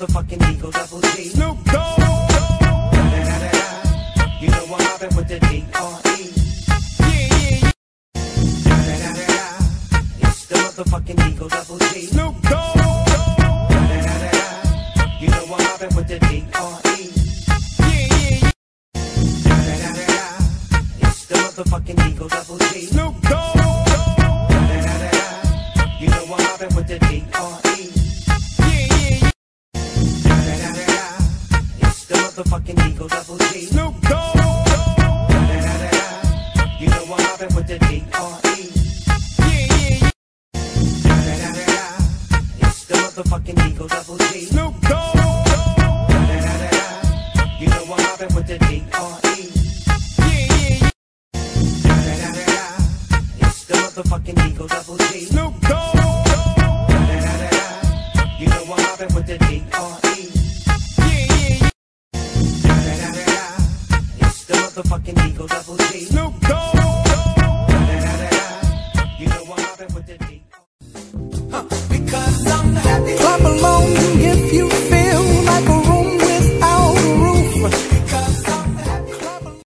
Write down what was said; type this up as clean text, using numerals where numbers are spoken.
motherfucking Eagle Double G. Snoop Dogg. You know I'm mobbing with the D.R.E. It's the motherfucking Eagle Double G. Snoop Dogg. You know I'm mobbing with the D.R.E. It's the motherfucking Eagle Double G. Snoop Dogg. You know I'm mobbing with the D.R.E. It's the motherfucking Eagle Double G. Snoop Dogg. You know I'm mobbing with the D.R.E. It's the motherfucking Eagle Double G. Snoop Dogg. You know I'm mobbing with the D.R.E. It's the motherfucking Eagle Double G. Snoop Dogg. You know I'm mobbing with the D.R.E. It's the motherfucking Eagle Double G. Snoop Dogg.